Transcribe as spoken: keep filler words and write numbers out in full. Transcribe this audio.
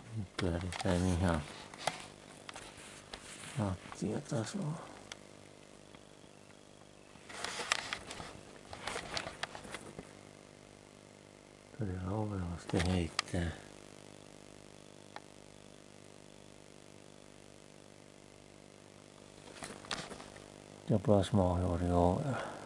Pyöritään ihan lattiatasolla. Todella ovelasti heittää. Ja plasmaohjuuri ovella.